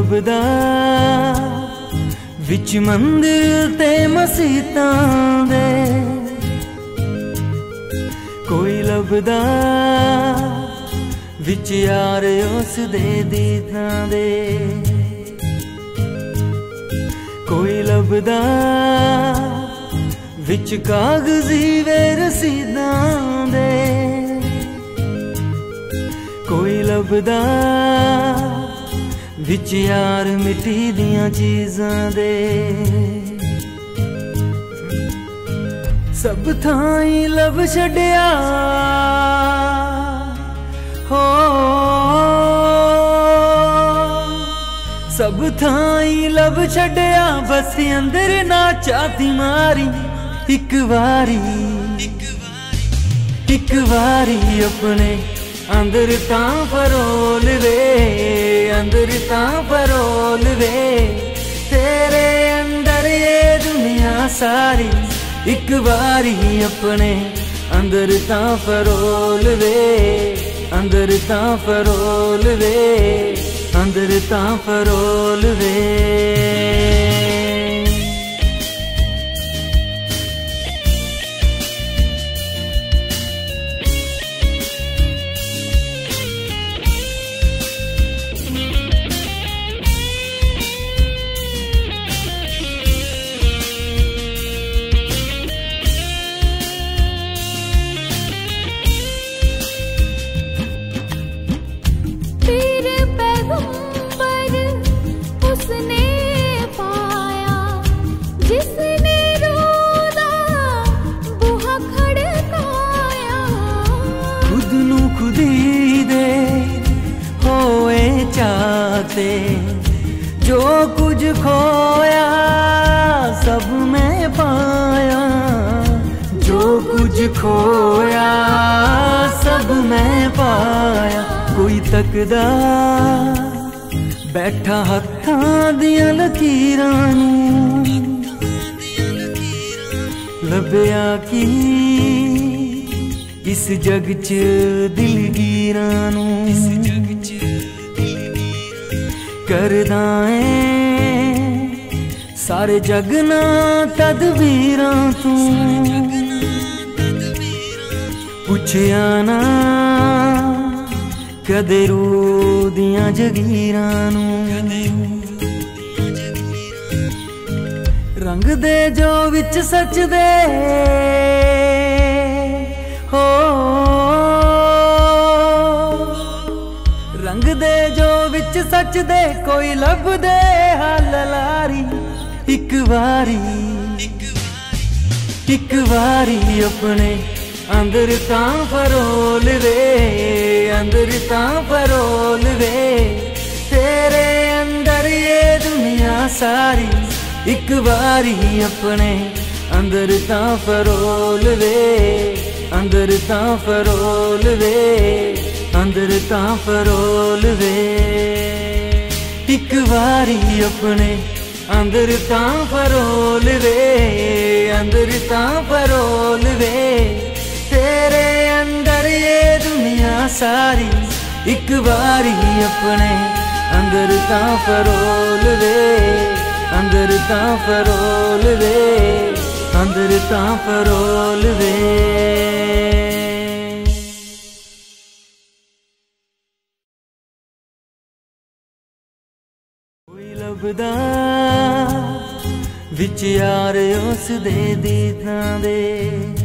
लभदा विच मंदिर ते मसीतां दे, कोई लभदा विच यार उस दे दीदां दे, कोई लभदा विच कागजी वे रसीदां दे, कोई लभदा विच यार मिट्टी दियां चीज़ां दे। सब थाई लब छड्डिया हो, सब थाई लब छड्डिया, बस अंदर ना चाहती मारी एक बारी अपने अंदर तां फरोल वे, अंदर तां फरोल वे, तेरे अंदर ये दुनिया सारी एक बारी अपने अंदर तां फरोल वे, अंदर तां फरोल वे, अंदर तां फरोल वे। जो कुछ खोया सब मैं पाया, जो कुछ खोया सब मैं पाया, कोई तकदा बैठा हत्थां दियां लकीरां नूं, लभया की इस जग च दिलगीरां नूं, करदा सारे जग ना तदबीरां तू, पुछया ना कदे रूह दियां जगीरां नूं, रंग दे जो विच सच दे हो, रंग दे जो विच सच दे, कोई लब दे हाल लारी एक बारी अपने अंदर तां फरोल वे, अंदर तां फरोल वे, तेरे अंदर ये दुनिया सारी एक बारी अपने अंदर तां फरोल वे, अंदर तां फरोल वे, अंदर तां फरोल वे, एक बारी अपने अंदर तां फरोल वे, अंदर तां फरोल वे, तेरे अंदर ये दुनिया सारी एक बारी अपने अंदर तां फरोल वे, अंदर तां फरोल वे, अंदर तां फरोल वे। कोई लभदा विच यार उस दे दीदां दे,